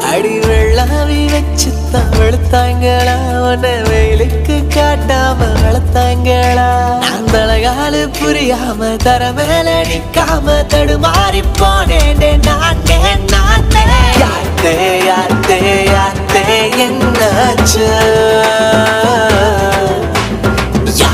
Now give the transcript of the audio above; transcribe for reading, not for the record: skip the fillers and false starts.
அடி வெள்ளாவி வச்சுத்தான் வெளுத்தாங்களா உன்னை வெயிலுக்கு காட்டாம வளர்த்தாங்களா அந்த அழகாலு புரியாம தர மேல நிக்காம தடுமாறி போனேன் நானே யாத்தே யாத்தே யாத்தே என்னாச்சு